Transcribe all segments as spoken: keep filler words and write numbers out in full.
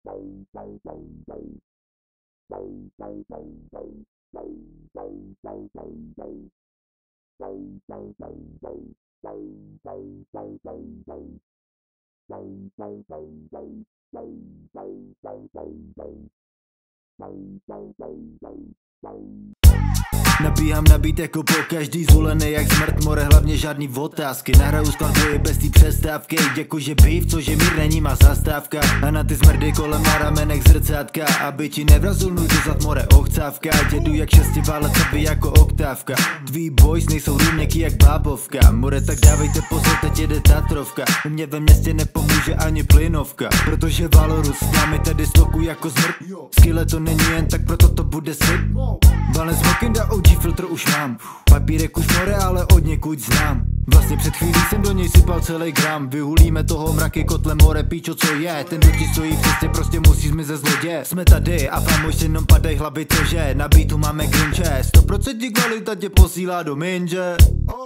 Nabíhám na beat jako po každý, zvolený jak smrt, more, hlavně žádný otázky. Nahraju skladby bez té přestávky, jakože býv, cože mír není má zastávka. A na ty smrdy kolem na ramenech zrcátka, aby ti nevrazil můj dozad, more, ochcávka. Jedu jak šestiválec, aby jako oktávka. Tví boys nejsou růměky jak bábovka. More, tak dávejte pozor, teď jede Tatrovka. U mě ve městě nepomůže ani plynovka, protože Valorus s námi tady stoku jako zmrt. Skille to není jen tak, proto to bude slib. Balance Smokinda O G filtr už mám, papírek už more, ale od někud znám. Vlastně před chvílí jsem do něj sypal celý gram. Vyhulíme toho mraky kotle, more, píčo, co je. Ten, kdo ti stojí v cestě, prostě musí zmizet zlodě. Jsme tady a vám už jenom padej hlavy, cože. Na beatu máme grinče, sto procent kvalita tě posílá do minže.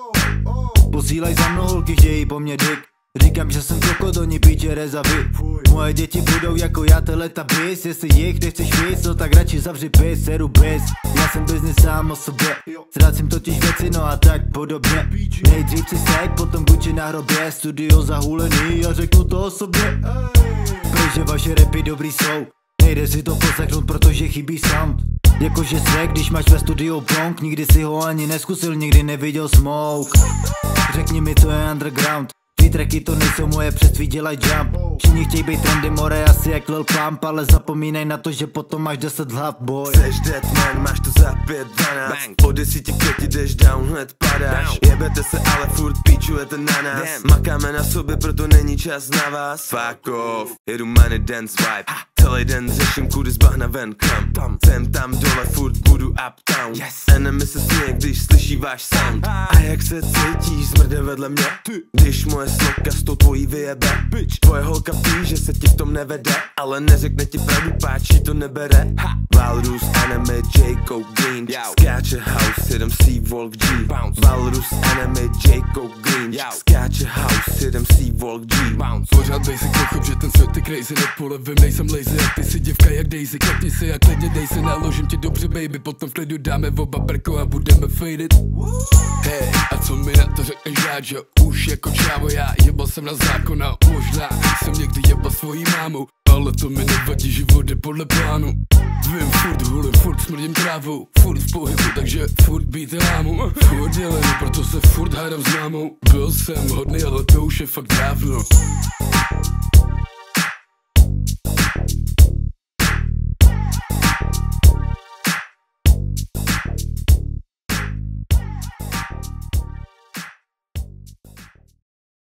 Posílaj za mnou, holky chtějí po mně dik. Říkám, že jsem kokot, oni píče rezavy. Moje děti budou jako já, teleta bis. Jestli jich nechceš víc, no tak radši zavři pis, seru bis. Já jsem business sám o sobě, ztrácím totiž věci, no a tak podobně. Nejdřív si steak, potom Gucci na hrobě. Studio zahulený a řeknu to o sobě. Protože vaše rapy dobrý jsou, nejde si to poslechnout, protože chybí sound. Jakože svek, když máš ve studiu bronk. Nikdy si ho ani neskusil, nikdy neviděl smoke. Řekni mi, co je underground. Tvý tracky to nejsou moje, přes tvý dělaj jump. Všichni chtějí být trendy, more, asi jak Lil Pump. Ale zapomínaj na to, že potom máš deset hlav, boy. Seš deadman, máš to za pět dvanáct. Po desíti pěti jdeš down, hned padáš. Jebete se, ale furt píčujete na nás. Makáme na sobě, proto není čas na vás. Fuck off, jedu money dance vibe. Celý den řeším, kudy z bahna ven, kam. Jsem tam dole, furt budu uptown. Enemy se směje, když slyší váš sound. A jak se cítíš, zmrde vedle mě? Když moje sloka s tou tvojí vyjebe. Tvoje holka ví, že se ti v tom nevede, ale neřekne ti pravdu, páč to nebere. Valorus, Enemy, Jacob Green. Skáče house, jedem C Volk G. Valorus, Enemy, Jacob Green. Skáče house, jedem C Volk G. Pořád basic, pochop, že ten svět je crazy. Nepolevím, nejsem lazy, a ty si děvka jak Daisy. Klepni se a klidně dej se, naložím ti dobře, baby. Potom v klidu dáme oba brko a budeme faded. Hej, a co mi na to řekneš rád, že už jako čávo já jebal jsem na zákona. Možná jsem někdy jebal svojí mámu, ale to mi nevadí, život je podle plánu. Vím, furt hulím, furt smrdím trávou, furt v pohybu, takže furt být lámu. Furt dělený, proto se furt hádám s mámou. Byl jsem hodný, ale to už je fakt dávno.